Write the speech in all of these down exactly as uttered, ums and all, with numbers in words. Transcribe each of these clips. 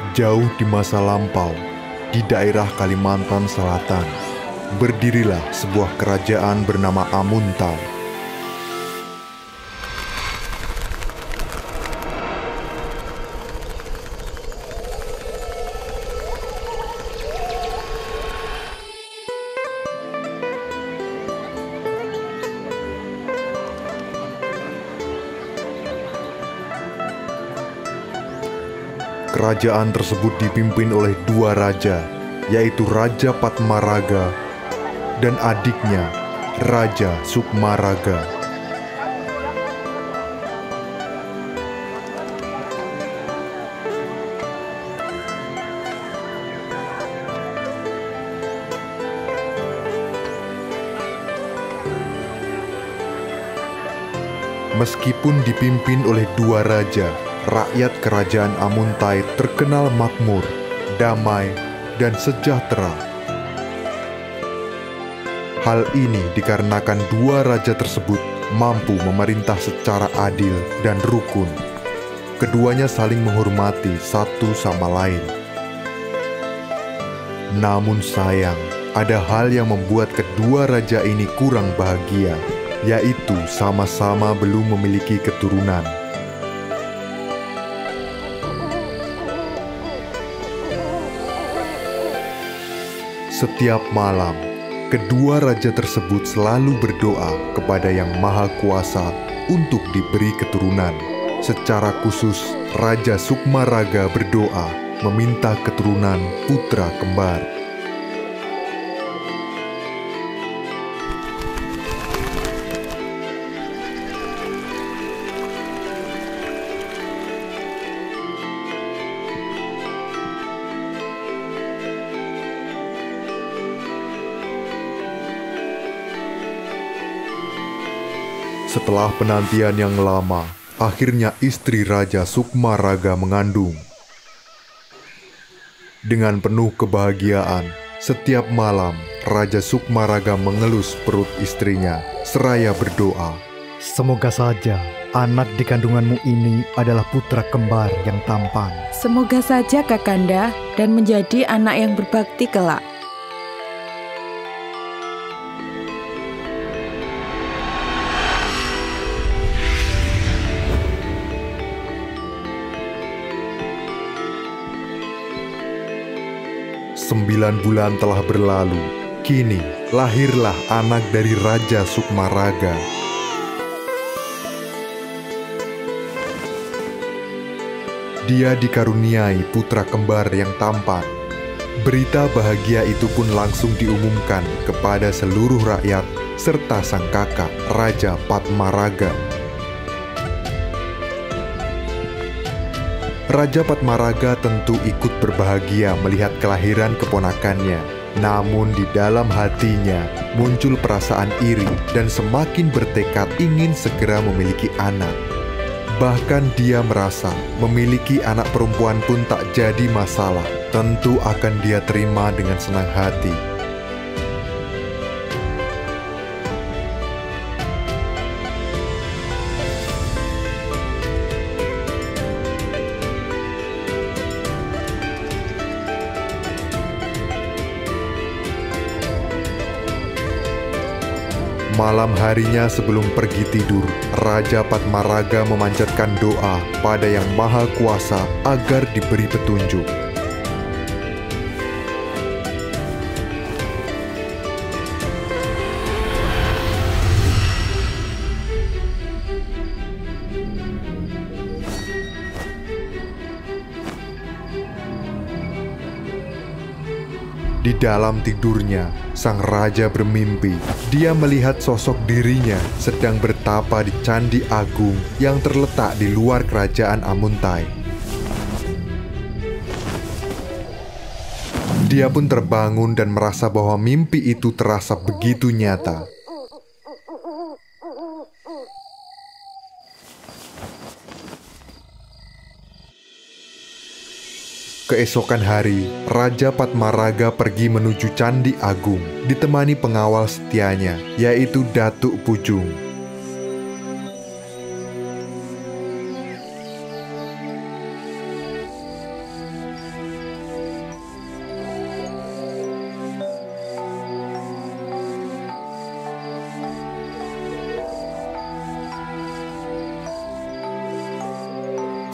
Jauh di masa lampau, di daerah Kalimantan Selatan, berdirilah sebuah kerajaan bernama Amuntau. Kerajaan tersebut dipimpin oleh dua raja, yaitu Raja Patmaraga dan adiknya, Raja Sukmaraga. Meskipun dipimpin oleh dua raja, rakyat kerajaan Amuntai terkenal makmur, damai, dan sejahtera. Hal ini dikarenakan dua raja tersebut mampu memerintah secara adil dan rukun. Keduanya saling menghormati satu sama lain. Namun sayang, ada hal yang membuat kedua raja ini kurang bahagia, yaitu sama-sama belum memiliki keturunan. Setiap malam, kedua raja tersebut selalu berdoa kepada Yang Maha Kuasa untuk diberi keturunan. Secara khusus, Raja Sukmaraga berdoa meminta keturunan putra kembar. Setelah penantian yang lama, akhirnya istri Raja Sukmaraga mengandung. Dengan penuh kebahagiaan, setiap malam Raja Sukmaraga mengelus perut istrinya, seraya berdoa, "Semoga saja anak di kandunganmu ini adalah putra kembar yang tampan. Semoga saja Kakanda dan menjadi anak yang berbakti kelak." Sembilan bulan telah berlalu. Kini lahirlah anak dari Raja Sukmaraga. Dia dikaruniai putra kembar yang tampan. Berita bahagia itu pun langsung diumumkan kepada seluruh rakyat serta sang kakak, Raja Patmaraga. Raja Patmaraga tentu ikut berbahagia melihat kelahiran keponakannya. Namun di dalam hatinya muncul perasaan iri dan semakin bertekad ingin segera memiliki anak. Bahkan dia merasa memiliki anak perempuan pun tak jadi masalah. Tentu akan dia terima dengan senang hati. Malam harinya sebelum pergi tidur, Raja Patmaraga memanjatkan doa pada Yang Maha Kuasa agar diberi petunjuk. Di dalam tidurnya, sang raja bermimpi. Dia melihat sosok dirinya sedang bertapa di Candi Agung yang terletak di luar kerajaan Amuntai. Dia pun terbangun dan merasa bahwa mimpi itu terasa begitu nyata. Keesokan hari, Raja Patmaraga pergi menuju Candi Agung, ditemani pengawal setianya, yaitu Datuk Pucung.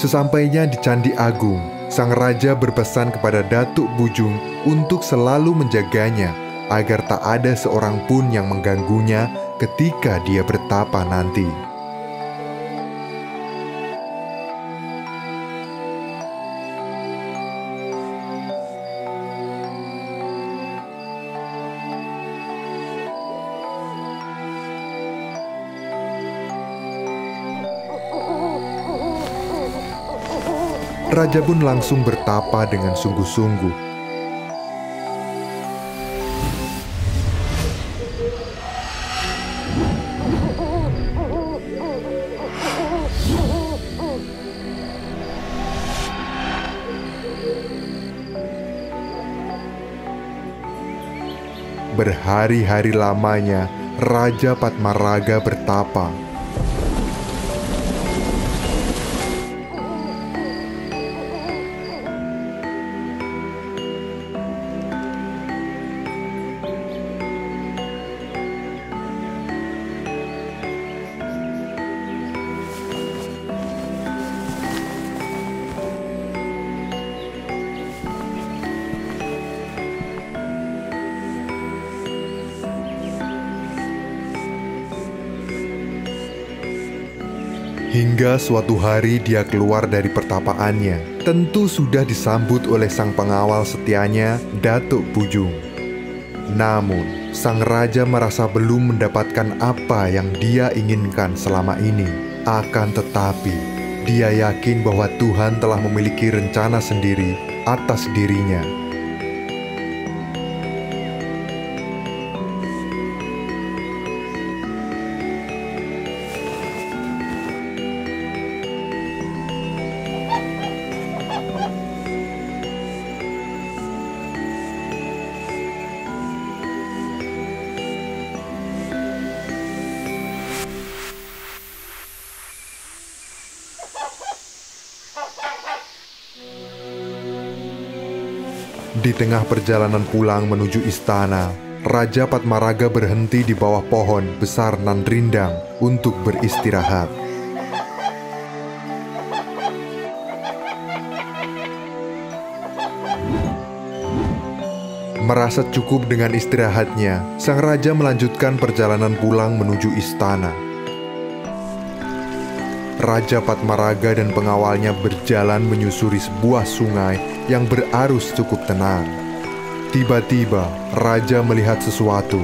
Sesampainya di Candi Agung, sang raja berpesan kepada Datuk Bujung untuk selalu menjaganya agar tak ada seorang pun yang mengganggunya ketika dia bertapa nanti. Raja pun langsung bertapa dengan sungguh-sungguh. Berhari-hari lamanya, Raja Patmaraga bertapa. Hingga suatu hari dia keluar dari pertapaannya. Tentu sudah disambut oleh sang pengawal setianya, Datuk Bujung. Namun, sang raja merasa belum mendapatkan apa yang dia inginkan selama ini. Akan tetapi, dia yakin bahwa Tuhan telah memiliki rencana sendiri atas dirinya. Di tengah perjalanan pulang menuju istana, Raja Patmaraga berhenti di bawah pohon besar nan rindang untuk beristirahat. Merasa cukup dengan istirahatnya, sang raja melanjutkan perjalanan pulang menuju istana. Raja Patmaraga dan pengawalnya berjalan menyusuri sebuah sungai yang berarus cukup tenang. Tiba-tiba, raja melihat sesuatu.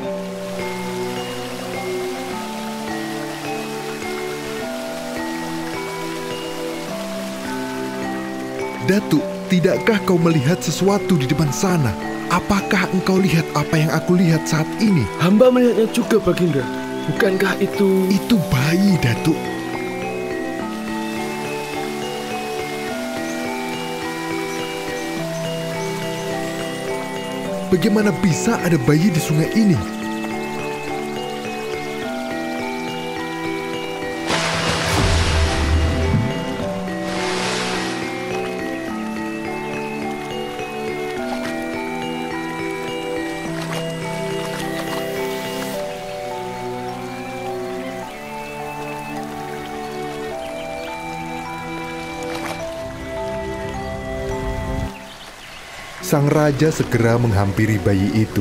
Datuk, tidakkah kau melihat sesuatu di depan sana? Apakah engkau lihat apa yang aku lihat saat ini? Hamba melihatnya juga, Baginda. Bukankah itu... Itu bayi, Datuk. Bagaimana bisa ada bayi di sungai ini? Sang raja segera menghampiri bayi itu.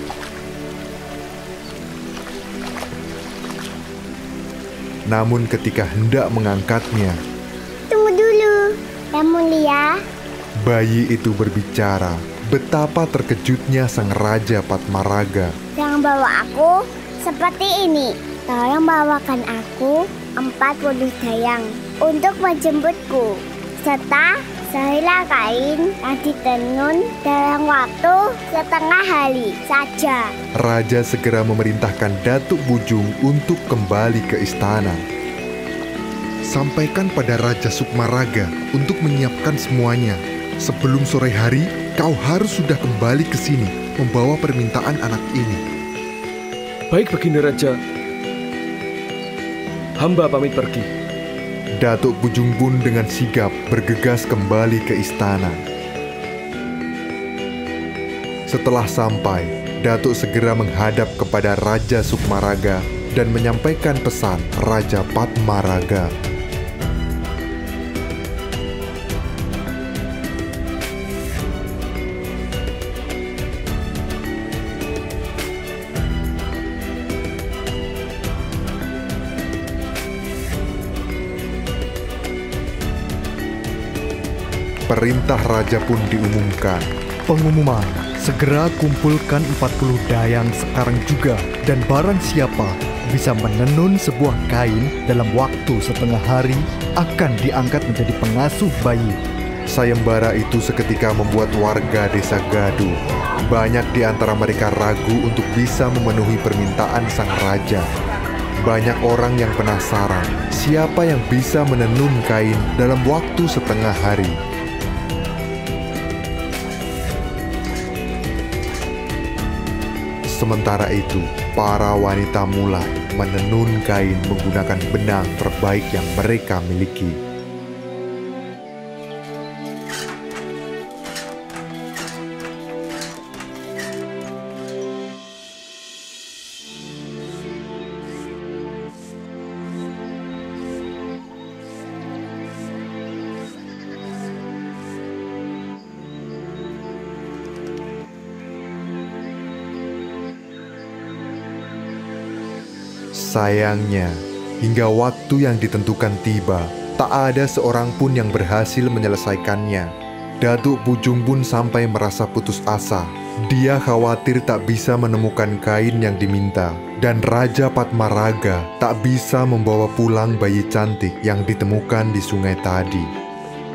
Namun ketika hendak mengangkatnya, "Tunggu dulu, Yang Mulia." Bayi itu berbicara. Betapa terkejutnya sang Raja Patmaraga. "Yang bawa aku seperti ini. Tolong bawakan aku empat puluh dayang untuk menjemputku, serta sehelai kain yang ditenun dalam waktu setengah hari saja." Raja segera memerintahkan Datuk Bujung untuk kembali ke istana. "Sampaikan pada Raja Sukmaraga untuk menyiapkan semuanya. Sebelum sore hari, kau harus sudah kembali ke sini membawa permintaan anak ini." Baik, Baginda Raja. Hamba pamit pergi. Datuk Bujung pun dengan sigap bergegas kembali ke istana. Setelah sampai, Datuk segera menghadap kepada Raja Sukmaraga dan menyampaikan pesan Raja Patmaraga. perintah raja pun diumumkan. Pengumuman, segera kumpulkan empat puluh dayang sekarang juga, dan barang siapa bisa menenun sebuah kain dalam waktu setengah hari akan diangkat menjadi pengasuh bayi. Sayembara itu seketika membuat warga desa gaduh. Banyak di antara mereka ragu untuk bisa memenuhi permintaan sang raja. Banyak orang yang penasaran siapa yang bisa menenun kain dalam waktu setengah hari. Sementara itu, para wanita mulai menenun kain menggunakan benang terbaik yang mereka miliki. Sayangnya, hingga waktu yang ditentukan tiba, tak ada seorang pun yang berhasil menyelesaikannya. Datuk Pujung pun sampai merasa putus asa. Dia khawatir tak bisa menemukan kain yang diminta, dan Raja Patmaraga tak bisa membawa pulang bayi cantik yang ditemukan di sungai tadi.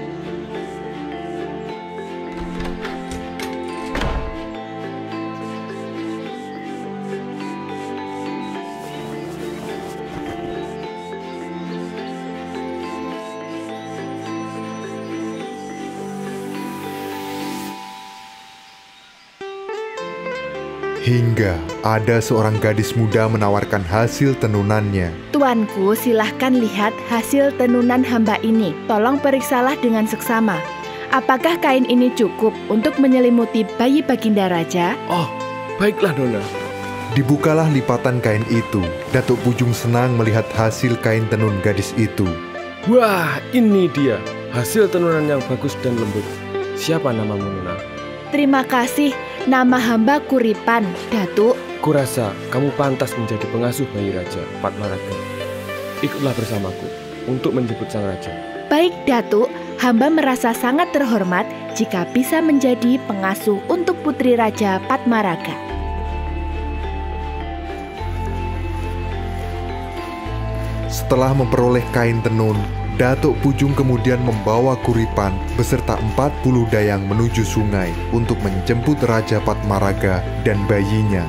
Hingga ada seorang gadis muda menawarkan hasil tenunannya. Tuanku, silahkan lihat hasil tenunan hamba ini. Tolong periksalah dengan seksama. Apakah kain ini cukup untuk menyelimuti bayi Baginda Raja? Oh, baiklah Nona. Dibukalah lipatan kain itu. Datuk Pujung senang melihat hasil kain tenun gadis itu. Wah, ini dia. Hasil tenunan yang bagus dan lembut. Siapa namamu, Nona? Terima kasih. Nama hamba Kuripan, Datuk. Kurasa kamu pantas menjadi pengasuh bayi Raja Patmaraga. Ikutlah bersamaku untuk menjemput sang raja. Baik, Datuk. Hamba merasa sangat terhormat jika bisa menjadi pengasuh untuk putri Raja Patmaraga. Setelah memperoleh kain tenun, Datuk Pujung kemudian membawa Kuripan beserta empat puluh dayang menuju sungai untuk menjemput Raja Patmaraga dan bayinya.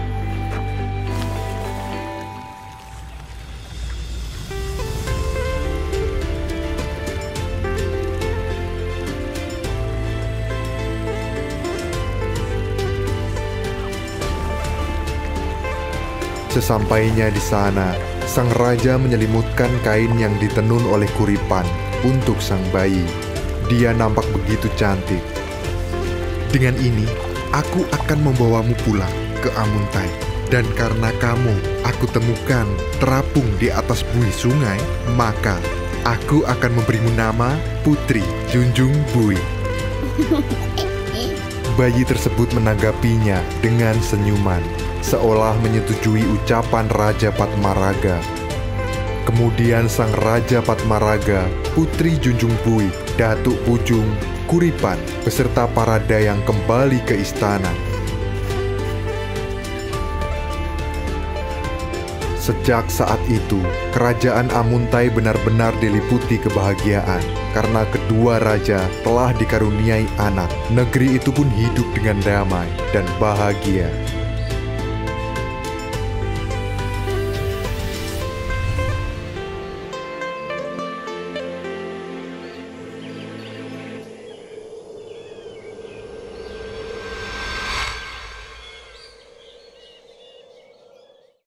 Sesampainya di sana, sang raja menyelimutkan kain yang ditenun oleh Kuripan untuk sang bayi. Dia nampak begitu cantik. Dengan ini, aku akan membawamu pulang ke Amuntai. Dan karena kamu aku temukan terapung di atas buih sungai, maka aku akan memberimu nama Putri Junjung Buih. Bayi tersebut menanggapinya dengan senyuman, seolah menyetujui ucapan Raja Patmaraga. Kemudian sang Raja Patmaraga, Putri Junjung Buih, Datuk Pujung, Kuripan, beserta para dayang kembali ke istana. Sejak saat itu, kerajaan Amuntai benar-benar diliputi kebahagiaan karena kedua raja telah dikaruniai anak. Negeri itu pun hidup dengan damai dan bahagia.